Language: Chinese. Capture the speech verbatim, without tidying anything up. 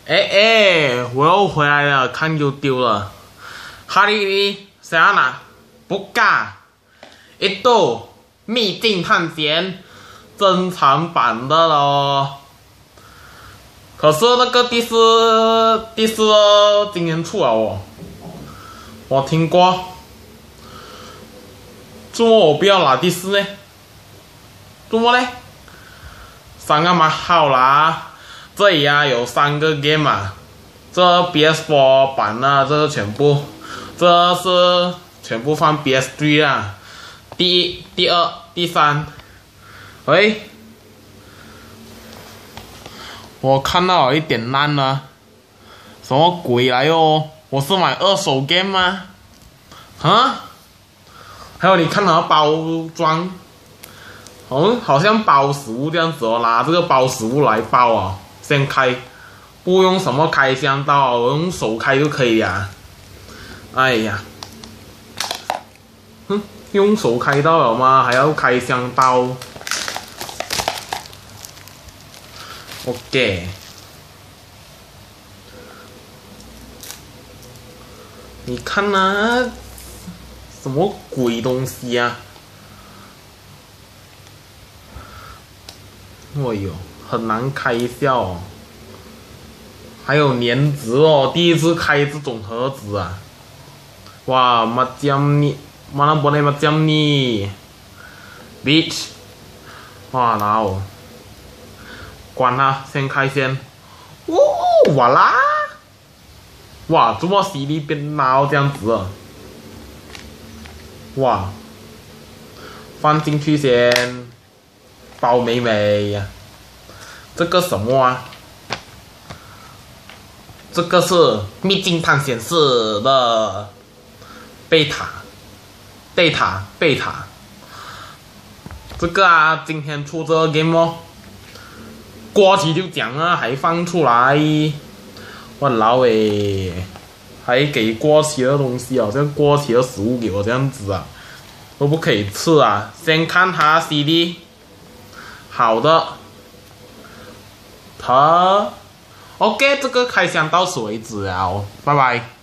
哎哎，我又回来了，看就丢了。哈利利，谁要拿？不尬。一度秘境探险珍藏版的咯。可是那个第四第四今年出了哦，我听过。怎么我不要拿第四呢？怎么呢？三个蛮好啦。这里啊有三个 game 啊，这 P S 四 版啊，这全部，这是全部放 P S 三 啊。第一、第二、第三，喂，我看到有一点烂了，什么鬼来哟？我是买二手 game 吗？啊？还有你看到包装，哦，好像包食物这样子哦，拿这个包食物来包啊。先开，不用什么开箱刀，我用手开就可以呀。哎呀，哼，用手开到了吗？还要开箱刀 ？OK， 你看啊，什么鬼东西啊？哎呦！很难开销哦，还有粘纸哦，第一次开这种盒子啊！哇，macam ni mana boleh macam ni bitch！ 哇，然后关它，先开先。哦，哇啦！哇，怎么 C D 变孬这样子啊？哇，放进去先，包美美呀。这个什么啊？这个是秘境探险室的贝塔，贝塔，贝塔。这个啊，今天出这个 game 哦，过期就讲啊，还放出来，我老诶，还给过期的东西，好像过期的食物给我这样子啊，都不可以吃啊。先看它 C D， 好的。好 ，OK， 这个开箱到此为止了，拜拜。